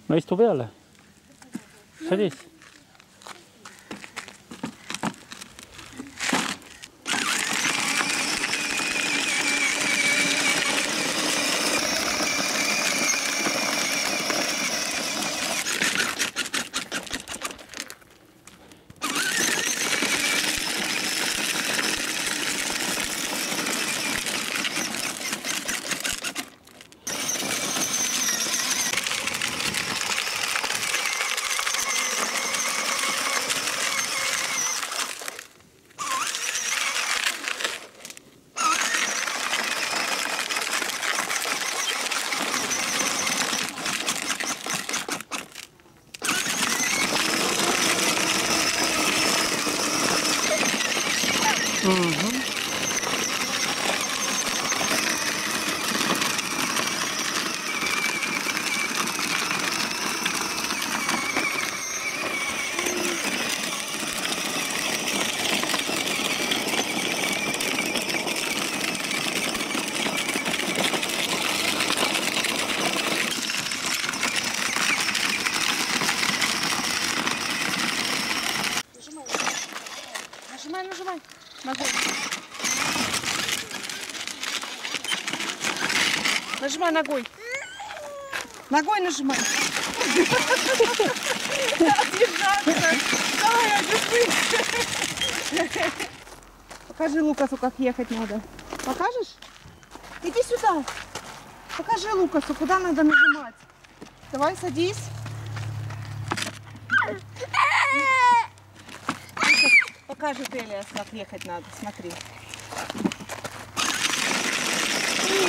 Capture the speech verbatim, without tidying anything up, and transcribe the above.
No и ступила. Садись. Угу. Нажимай, нажимай. Ногой. Нажимай ногой. Ногой нажимай. Давай, держи. Покажи Лукасу, как ехать надо. Покажешь? Иди сюда. Покажи Лукасу, куда надо нажимать. Давай, садись. Покажет Элиас, как ехать надо. Смотри.